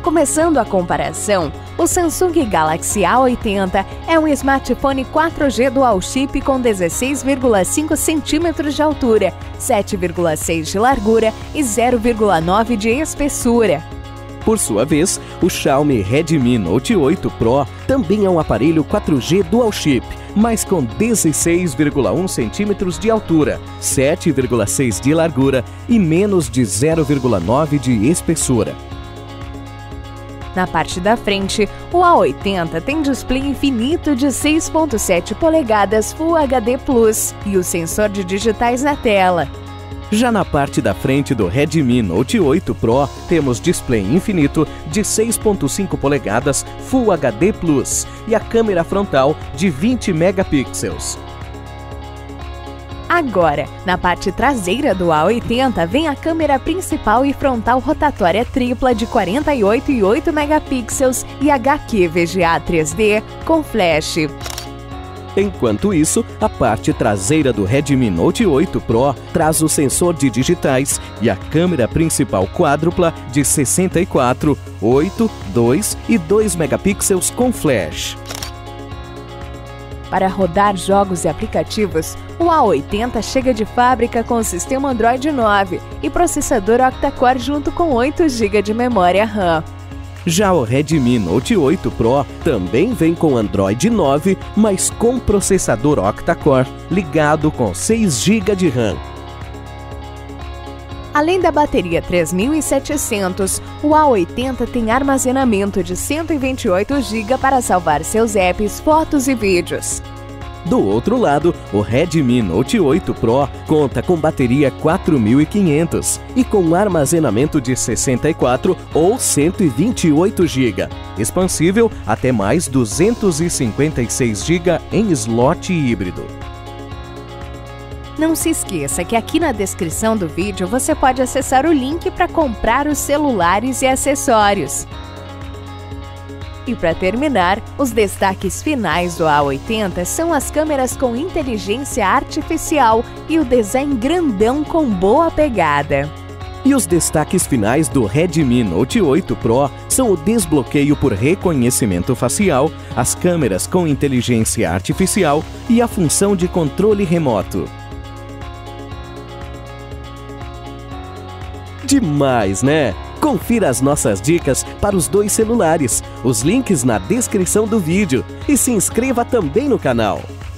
Começando a comparação, o Samsung Galaxy A80 é um smartphone 4G Dual Chip com 16,5 centímetros de altura, 7,6 de largura e 0,9 de espessura. Por sua vez, o Xiaomi Redmi Note 8 Pro também é um aparelho 4G Dual Chip, mas com 16,1 centímetros de altura, 7,6 de largura e menos de 0,9 de espessura. Na parte da frente, o A80 tem display infinito de 6,7 polegadas Full HD Plus e o sensor de digitais na tela. Já na parte da frente do Redmi Note 8 Pro, temos display infinito de 6,5 polegadas Full HD Plus e a câmera frontal de 20 megapixels. Agora, na parte traseira do A80 vem a câmera principal e frontal rotatória tripla de 48 e 8 megapixels e HQ VGA 3D com flash. Enquanto isso, a parte traseira do Redmi Note 8 Pro traz o sensor de digitais e a câmera principal quádrupla de 64, 8, 2 e 2 megapixels com flash. Para rodar jogos e aplicativos, o A80 chega de fábrica com o sistema Android 9 e processador octa-core junto com 8 GB de memória RAM. Já o Redmi Note 8 Pro também vem com Android 9, mas com processador octa-core, ligado com 6 GB de RAM. Além da bateria 3700, o A80 tem armazenamento de 128 GB para salvar seus apps, fotos e vídeos. Do outro lado, o Redmi Note 8 Pro conta com bateria 4500 e com armazenamento de 64 ou 128 GB, expansível até mais 256 GB em slot híbrido. Não se esqueça que aqui na descrição do vídeo você pode acessar o link para comprar os celulares e acessórios. E para terminar, os destaques finais do A80 são as câmeras com inteligência artificial e o design grandão com boa pegada. E os destaques finais do Redmi Note 8 Pro são o desbloqueio por reconhecimento facial, as câmeras com inteligência artificial e a função de controle remoto. Demais, né? Confira as nossas dicas para os dois celulares, os links na descrição do vídeo e se inscreva também no canal.